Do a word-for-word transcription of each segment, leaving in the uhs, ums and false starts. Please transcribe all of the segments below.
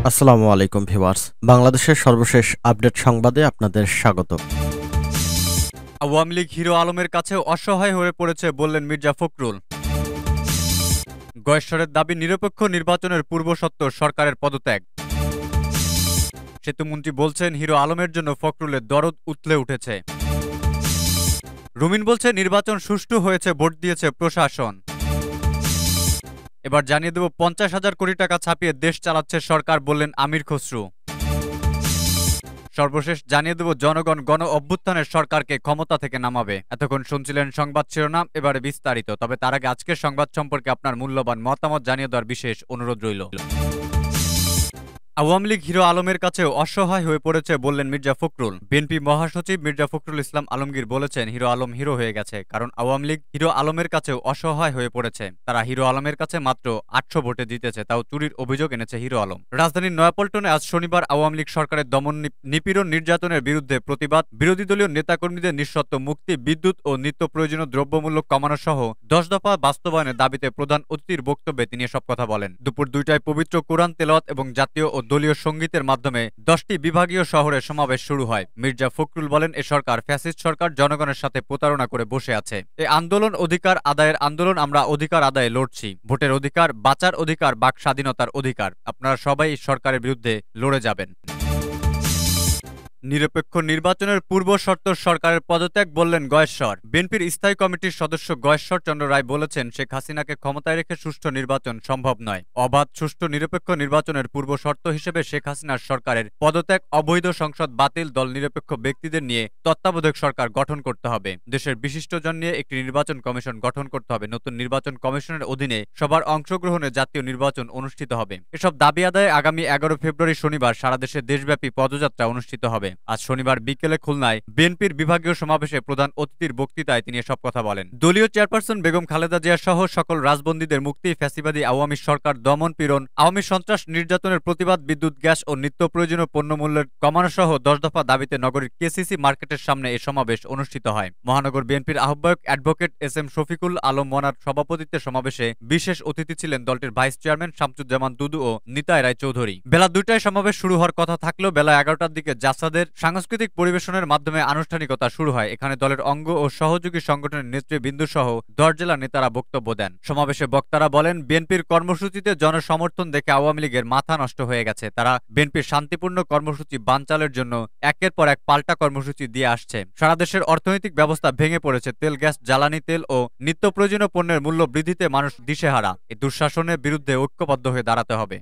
আসসালামু আলাইকুম ভিউয়ার্স, বাংলাদেশের সর্বশেষ আপডেট সংবাদে আপনাদের স্বাগত। আওয়ামী লীগ হিরো আলমের কাছে অসহায় হয়ে পড়েছে বললেন মির্জা ফখরুল। গয়েশ্বরের দাবি নিরপেক্ষ নির্বাচনের পূর্বশর্ত সরকারের পদত্যাগ। সেতুমন্ত্রী বলছেন হিরো আলমের জন্য ফখরুলের দরদ উতলে উঠেছে। রুমিন বলছে নির্বাচন সুষ্ঠু হয়েছে, ভোট দিয়েছে প্রশাসন। এবার জানিয়ে দেব পঞ্চাশ হাজার কোটি টাকা ছাপিয়ে দেশ চালাচ্ছে সরকার বললেন আমির খসরু। সর্বশেষ জানিয়ে দেব জনগণ গণ অভ্যুত্থানের সরকারকে ক্ষমতা থেকে নামাবে। এতক্ষণ শুনছিলেন সংবাদ শিরোনাম, এবারে বিস্তারিত। তবে তার আগে আজকের সংবাদ সম্পর্কে আপনার মূল্যবান মতামত জানিয়ে দেওয়ার বিশেষ অনুরোধ রইল। আওয়ামী লীগ হিরো আলমের কাছেও অসহায় হয়ে পড়েছে বললেন মির্জা ফখরুল। বিএনপি মহাসচিব মির্জা ফখরুল ইসলাম আলমগীর বলেছেন হিরো আলম হিরো হয়ে গেছে, কারণ আওয়ামী লীগ হিরো আলমের কাছেও অসহায় হয়ে পড়েছে। তারা হিরো আলমের কাছে মাত্র আটশো ভোটে জিতেছে, তাও চুরির অভিযোগ এনেছে হিরো আলম। রাজধানীর নয়াপল্টনে আজ শনিবার আওয়ামী লীগ সরকারের দমন নিপীড়ন নির্যাতনের বিরুদ্ধে প্রতিবাদ, বিরোধী দলীয় নেতাকর্মীদের নিঃশর্ত মুক্তি, বিদ্যুৎ ও নিত্য প্রয়োজনীয় দ্রব্যমূল্য কমানো সহ দশ দফা বাস্তবায়নের দাবিতে প্রধান অতিথির বক্তব্যে তিনি এসব কথা বলেন। দুপুর দুইটায় পবিত্র কোরআন তেলাওয়াত এবং জাতীয় ও দলীয় সঙ্গীতের মাধ্যমে দশটি বিভাগীয় শহরে সমাবেশ শুরু হয়। মির্জা ফখরুল বলেন এ সরকার ফ্যাসিস্ট সরকার, জনগণের সাথে প্রতারণা করে বসে আছে। এই আন্দোলন অধিকার আদায়ের আন্দোলন, আমরা অধিকার আদায়ে লড়ছি। ভোটের অধিকার, বাঁচার অধিকার, বাক স্বাধীনতার অধিকার। আপনারা সবাই সরকারের বিরুদ্ধে লড়ে যাবেন। নিরপেক্ষ নির্বাচনের পূর্ব শর্ত সরকারের পদত্যাগ বললেন গয়েশ্বর। বিএনপির স্থায়ী কমিটির সদস্য গয়েশ্বর চন্দ্র রায় বলেছেন শেখ হাসিনাকে ক্ষমতায় রেখে সুষ্ঠু নির্বাচন সম্ভব নয়। অবাধ, সুষ্ঠু, নিরপেক্ষ নির্বাচনের পূর্ব শর্ত হিসেবে শেখ হাসিনার সরকারের পদত্যাগ, অবৈধ সংসদ বাতিল, দল নিরপেক্ষ ব্যক্তিদের নিয়ে তত্ত্বাবধায়ক সরকার গঠন করতে হবে। দেশের বিশিষ্টজন নিয়ে একটি নির্বাচন কমিশন গঠন করতে হবে। নতুন নির্বাচন কমিশনের অধীনে সবার অংশগ্রহণে জাতীয় নির্বাচন অনুষ্ঠিত হবে। এসব দাবি আদায়ে আগামী এগারো ফেব্রুয়ারি শনিবার সারা দেশে দেশব্যাপী পদযাত্রা অনুষ্ঠিত হবে। আজ শনিবার বিকেলে খুলনায় বিএনপির বিভাগীয় সমাবেশে প্রধান অতিথির বক্তৃতায় তিনি এসব কথা বলেন। দলীয় চেয়ারপারসন বেগম খালেদা জিয়া সহ সকল রাজবন্দীদের মুক্তি, ফ্যাসিবাদী আওয়ামী সরকার দমন পীড়ন, আওয়ামী সন্ত্রাস নির্যাতনের প্রতিবাদ, বিদ্যুৎ, গ্যাস ও নিত্য প্রয়োজনীয় পণ্যমূল্যের কমানো সহ দশ দফা দাবিতে নগরীর কেসিসি মার্কেটের সামনে এ সমাবেশ অনুষ্ঠিত হয়। মহানগর বিএনপির আহ্বায়ক advocate S M Shafiqul Alam মনার সভাপতিত্বে সমাবেশে বিশেষ অতিথি ছিলেন দলটির ভাইস চেয়ারম্যান শামসুজ্জামান দুদু ও নিতাই রায় চৌধুরী। বেলা দুইটায় সমাবেশ শুরু হওয়ার কথা থাকলেও বেলা এগারোটার দিকে জাসাদের সাংস্কৃতিক পরিবেশনের মাধ্যমে আনুষ্ঠানিকতা শুরু হয়। এখানে দলের অঙ্গ ও সহযোগী সংগঠনের নেতৃবৃন্দ সহ দশ জেলা নেতারা বক্তব্য দেন। সমাবেশে বক্তারা বলেন বিএনপির কর্মসূচিতে জনসমর্থন দেখে আওয়ামী লীগের মাথা নষ্ট হয়ে গেছে। তারা বিএনপির শান্তিপূর্ণ কর্মসূচি বানচালের জন্য একের পর এক পাল্টা কর্মসূচি দিয়ে আসছে। সারা দেশের অর্থনৈতিক ব্যবস্থা ভেঙে পড়েছে। তেল, গ্যাস, জ্বালানি তেল ও নিত্য প্রয়োজনীয় পণ্যের মূল্য বৃদ্ধিতে মানুষ দিশেহারা। এই দুঃশাসনের বিরুদ্ধে ঐক্যবদ্ধ হয়ে দাঁড়াতে হবে।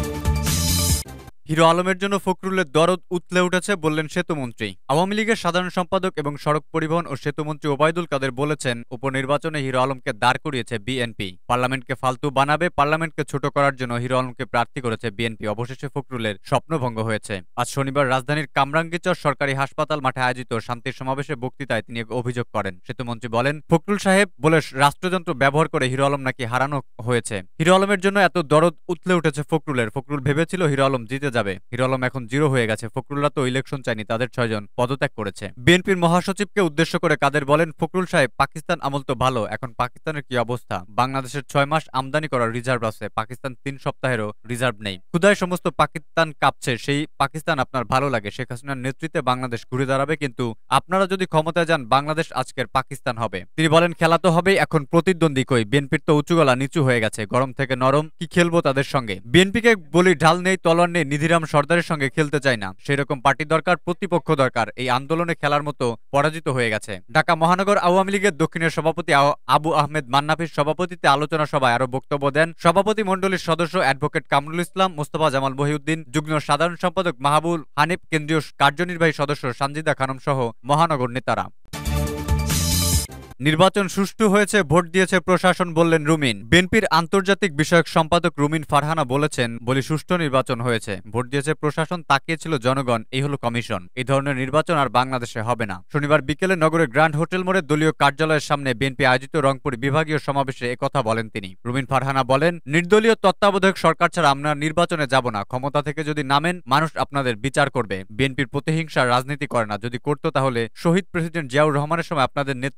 হিরো আলমের জন্য ফখরুলের দরদ উতলে উঠেছে বললেন সেতুমন্ত্রী। আওয়ামী লীগের সাধারণ সম্পাদক এবং সড়ক পরিবহন ও সেতুমন্ত্রী ওবায়দুল কাদের বলেছেন উপনির্বাচনে হিরো আলমকে দাঁড় করিয়েছে বিএনপি। পার্লামেন্টকে ফালতু বানাবে, পার্লামেন্টকে ছোট করার জন্য হিরো আলমকে প্রার্থী করেছে বিএনপি। অবশেষে ফখরুলের স্বপ্নভঙ্গ হয়েছে। আজ শনিবার রাজধানীর কামরাঙ্গীরচর সরকারি হাসপাতাল মাঠে আয়োজিত শান্তির সমাবেশে বক্তৃতায় তিনি অভিযোগ করেন। সেতুমন্ত্রী বলেন ফখরুল সাহেব বলে রাষ্ট্রযন্ত্র ব্যবহার করে হিরো আলম নাকি হারানো হয়েছে। হিরো আলমের জন্য এত দরদ উতলে উঠেছে ফখরুলের। ফখরুল ভেবেছিল হিরো আলম জিতে যাবে। হিরো আলম এখন জিরো হয়ে গেছে। ফখরুলরা তো ইলেকশন চায়নি, তাদের ছয়জন পদত্যাগ করেছে। বিএনপির মহাসচিবকে উদ্দেশ্য করে কাদের বলেন ফখরুল সাহেব পাকিস্তান আমল তো ভালো, এখন পাকিস্তানের কি অবস্থা? বাংলাদেশের ছয় মাস আমদানি করার রিজার্ভ আছে, পাকিস্তান তিন সপ্তাহেরও রিজার্ভ নেই। ক্ষুধায় সমস্ত পাকিস্তান কাঁপছে, সেই পাকিস্তান আপনার ভালো লাগে। শেখ হাসিনার নেতৃত্বে বাংলাদেশ ঘুরে দাঁড়াবে, কিন্তু আপনারা যদি ক্ষমতায় যান বাংলাদেশ আজকের পাকিস্তান হবে। তিনি বলেন খেলা তো হবেই, এখন প্রতিদ্বন্দ্বী কই? বিএনপির তো উঁচু গলা নিচু হয়ে গেছে, গরম থেকে নরম, কি খেলবো তাদের সঙ্গে? বিএনপিকে বলি ঢাল নেই, তলোয়ার নেই, নিধিরাম সর্দারের সঙ্গে খেলতে চাই না। সেরকম পার্টি দরকার, প্রতিপক্ষ দরকার। এই আন্দোলনে খেলার মতো পরাজিত হয়ে গেছে। ঢাকা মহানগর আওয়ামী লীগের দক্ষিণের সভাপতি আবু আহমেদ মান্নাফির সভাপতিত্বে আলোচনা সভায় আরো বক্তব্য দেন সভাপতি মণ্ডলীর সদস্য অ্যাডভোকেট কামরুল ইসলাম, মোস্তফা জামাল মহিউদ্দিন, যুগ্ম সাধারণ সম্পাদক মাহবুল হানিফ, কেন্দ্রীয় কার্যনির্বাহী সদস্য সানজিদা খানম সহ মহানগর নেতারা। নির্বাচন সুষ্ঠু হয়েছে, ভোট দিয়েছে প্রশাসন বললেন রুমিন। বিএনপির আন্তর্জাতিক বিষয়ক সম্পাদক রুমিন ফারহানা বলেছেন বলি সুষ্ঠু নির্বাচন হয়েছে, ভোট দিয়েছে প্রশাসন, তাকিয়েছিল জনগণ, এই হলো কমিশন। এই ধরনের নির্বাচন আর বাংলাদেশে হবে না। শনিবার বিকেলে নগরের গ্র্যান্ড হোটেল মোড়ে দলীয় কার্যালয়ের সামনে বিএনপি আয়োজিত রংপুর বিভাগীয় সমাবেশে একথা বলেন তিনি। রুমিন ফারহানা বলেন নির্দলীয় তত্ত্বাবধায়ক সরকার ছাড়া আমরা নির্বাচনে যাব না। ক্ষমতা থেকে যদি নামেন মানুষ আপনাদের বিচার করবে। বিএনপির প্রতিহিংসার রাজনীতি করে না, যদি করতো তাহলে শহীদ প্রেসিডেন্ট জিয়াউর রহমানের সময় আপনাদের নেত্রী দেশ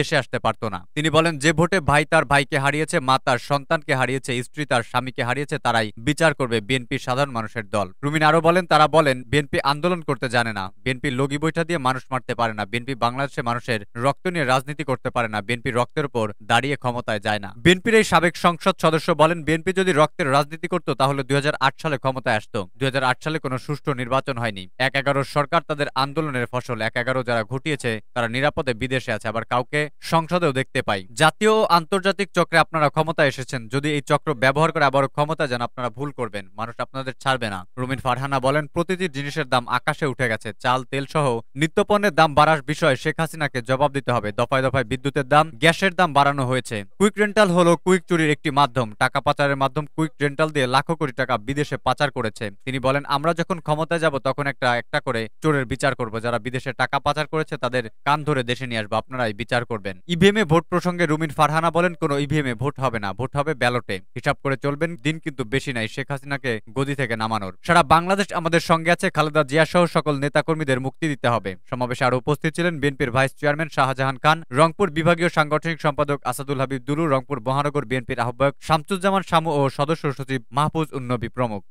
দেশে আসতে পারত না। তিনি বলেন, যে ভোটে ভাই তার ভাইকে হারিয়েছে, মা তার সন্তানকে হারিয়েছে, স্ত্রী তার স্বামীকে হারিয়েছে, তারাই বিচার করবে বিএনপি সাধারণ মানুষের দল। রুমিন আরো বলেন, তারা বলেন বিএনপি আন্দোলন করতে জানে না, বিএনপি লগি বৈঠা দিয়ে মানুষ মারতে পারে না, বিএনপি বাংলাদেশের মানুষের রক্ত নিয়ে রাজনীতি করতে পারে না, বিএনপি রক্তের উপর দাঁড়িয়ে ক্ষমতায় যায় না। বিএনপির এই সাবেক সংসদ সদস্য বলেন, বিএনপি যদি রক্তের রাজনীতি করত তাহলে দুই হাজার আট সালে ক্ষমতায় আসতো। দুই হাজার আট সালে কোনো সুষ্ঠু নির্বাচন হয়নি। এক এগারোর সরকার তাদের আন্দোলনের ফসল। এক এগারো যারা ঘটিয়েছে তারা নিরাপদে বিদেশে আছে, আবার কাউকে সংসদেও দেখতে পাই। জাতীয় ও আন্তর্জাতিক চক্রে আপনারা ক্ষমতায় এসেছেন, যদি এই চক্র ব্যবহার করে আবারও ক্ষমতা যান আপনারা ভুল করবেন, মানুষ আপনাদের ছাড়বে না। রুমিন ফারহানা বলেন, প্রতিটি জিনিসের দাম আকাশে উঠে গেছে, চাল তেল সহ নিত্যপণ্যের দাম বাড়ার বিষয়ে শেখ হাসিনাকে জবাব দিতে হবে। দফায় দফায় বিদ্যুতের দাম, গ্যাসের দাম বাড়ানো হয়েছে। কুইক রেন্টাল হলো কুইক চুরির একটি মাধ্যম, টাকা পাচারের মাধ্যম। কুইক রেন্টাল দিয়ে লাখো কোটি টাকা বিদেশে পাচার করেছে। তিনি বলেন, আমরা যখন ক্ষমতায় যাব তখন একটা একটা করে চোরের বিচার করব, যারা বিদেশে টাকা পাচার করেছে তাদের কান ধরে দেশে নিয়ে আসবো, আপনারাই বিচার করবেন। ইভিএম এ ভোট প্রসঙ্গে রুমিন ফারহানা বলেন, কোনো ইভিএম এ ভোট হবে না, ভোট হবে ব্যালটে। হিসাব করে চলবেন, দিন কিন্তু বেশি নাই শেখ হাসিনাকে গদি থেকে নামানোর। সারা বাংলাদেশ আমাদের সঙ্গে আছে, খালেদা জিয়া সহ সকল নেতাকর্মীদের মুক্তি দিতে হবে। সমাবেশে আরো উপস্থিত ছিলেন বিএনপির ভাইস চেয়ারম্যান শাহজাহান খান, রংপুর বিভাগীয় সাংগঠনিক সম্পাদক আসাদুল হাবিব দুলু, রংপুর মহানগর বিএনপির আহ্বায়ক শামসুজ্জামান শামু ও সদস্য সচিব মাহফুজ উন্নবী প্রমুখ।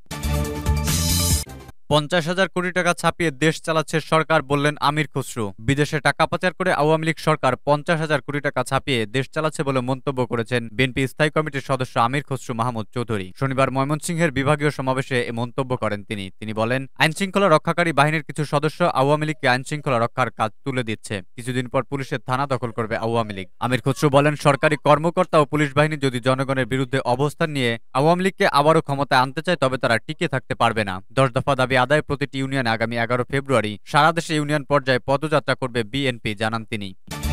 পঞ্চাশ হাজার কোটি টাকা ছাপিয়ে দেশ চালাচ্ছে সরকার, বললেন আমির খসরু। বিদেশে টাকা পাচার করে আওয়ামী লীগ সরকার পঞ্চাশ হাজার কোটি টাকা ছাপিয়ে দেশ চালাচ্ছে বলে মন্তব্য করেছেন বিএনপি স্থায়ী কমিটির সদস্য আমির খসরু মাহমুদ চৌধুরী। শনিবার ময়মনসিংহের বিভাগীয় সমাবেশে এ মন্তব্য করেন তিনি। তিনি বলেন, আইনশৃঙ্খলা রক্ষাকারী বাহিনীর কিছু সদস্য আওয়ামী লীগকে আইনশৃঙ্খলা রক্ষার কাজ তুলে দিচ্ছে। কিছুদিন পর পুলিশের থানা দখল করবে আওয়ামী লীগ। আমির খসরু বলেন, সরকারি কর্মকর্তা ও পুলিশ বাহিনী যদি জনগণের বিরুদ্ধে অবস্থান নিয়ে আওয়ামী লীগকে আবারও ক্ষমতায় আনতে চায় তবে তারা টিকে থাকতে পারবে না। দশ দফা দাবি আদায় প্রতিটি ইউনিয়নে আগামী এগারো ফেব্রুয়ারি সারা দেশে ইউনিয়ন পর্যায়ে পদযাত্রা করবে বিএনপি, জানান তিনি।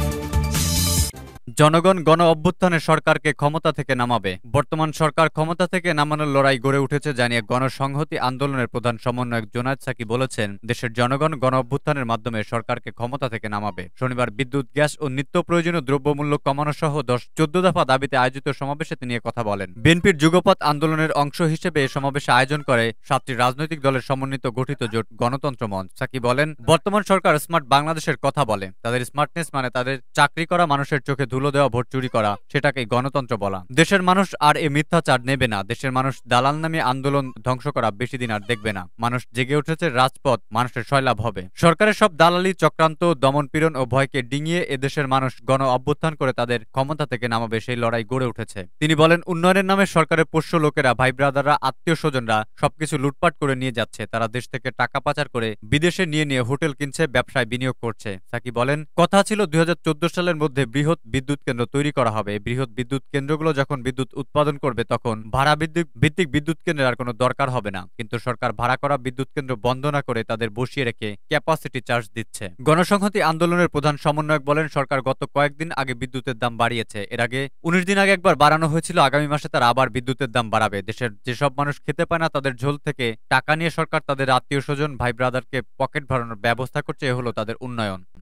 জনগণ গণ অভ্যুত্থানে সরকারকে ক্ষমতা থেকে নামাবে। বর্তমান সরকার ক্ষমতা থেকে নামানোর লড়াই গড়ে উঠেছে জানিয়ে গণসংহতি আন্দোলনের প্রধান সমন্বয়ক জোনায়েদ সাকি বলেছেন, দেশের জনগণ গণ অভ্যুত্থানের মাধ্যমে সরকারকে ক্ষমতা থেকে নামাবে। শনিবার বিদ্যুৎ, গ্যাস ও নিত্য প্রয়োজনীয় দ্রব্যমূল্য কমানো সহ দশ চোদ্দ দফা দাবিতে আয়োজিত সমাবেশে তিনি কথা বলেন। বিএনপির যুগপৎ আন্দোলনের অংশ হিসেবে এ সমাবেশে আয়োজন করে সাতটি রাজনৈতিক দলের সমন্বিত গঠিত জোট গণতন্ত্র মঞ্চ। সাকি বলেন, বর্তমান সরকার স্মার্ট বাংলাদেশের কথা বলে, তাদের স্মার্টনেস মানে তাদের চাকরি করা মানুষের চোখে ধুলো দেওয়া, ভোট চুরি করা, সেটাকেই গণতন্ত্র বলা। দেশের মানুষ আর এ মিথ্যাচার নেবে না। দেশের মানুষ দালাল নামে আন্দোলন ধ্বংস করা বেশি দিন আর দেখবে না। মানুষ জেগে উঠেছে, রাজপথ মানুষের সয়লাভ হবে। সরকারের সব দালালি, চক্রান্ত, দমনপীড়ন ও ভয়কে ডিঙিয়ে এ দেশের মানুষ গণ অভ্যুত্থান করে তাদের ক্ষমতা থেকে নামাবে, সেই লড়াই গড়ে উঠেছে। তিনি বলেন, উন্নয়নের নামে সরকারের পোষ্য লোকেরা, ভাই ব্রাদাররা, আত্মীয় স্বজনরা সবকিছু লুটপাট করে নিয়ে যাচ্ছে। তারা দেশ থেকে টাকা পাচার করে বিদেশে নিয়ে নিয়ে হোটেল কিনছে, ব্যবসায় বিনিয়োগ করছে। সাকি বলেন, কথা ছিল দুই হাজার চোদ্দ সালের মধ্যে বৃহৎ বিদ্যুৎ কেন্দ্র তৈরি করা হবে। বৃহৎ বিদ্যুৎ কেন্দ্রগুলো যখন বিদ্যুৎ উৎপাদন করবে তখন ভাড়া বিদ্যুৎ ভিত্তিক বিদ্যুৎ কেন্দ্রের আর কোনো দরকার হবে না। কিন্তু সরকার ভাড়া করা বিদ্যুৎ কেন্দ্র বন্ধ না করে তাদের বসিয়ে রেখে ক্যাপাসিটি চার্জ দিচ্ছে। গণসংহতি আন্দোলনের প্রধান সমন্বয়ক বলেন, সরকার গত কয়েকদিন আগে বিদ্যুতের দাম বাড়িয়েছে। এর আগে উনিশ দিন আগে একবার বাড়ানো হয়েছিল। আগামী মাসে তারা আবার বিদ্যুতের দাম বাড়াবে। দেশের যেসব মানুষ খেতে পায় না তাদের ঝোল থেকে টাকা নিয়ে সরকার তাদের আত্মীয় স্বজন, ভাই ব্রাদারকে পকেট ভরানোর ব্যবস্থা করছে। এ হলো তাদের উন্নয়ন।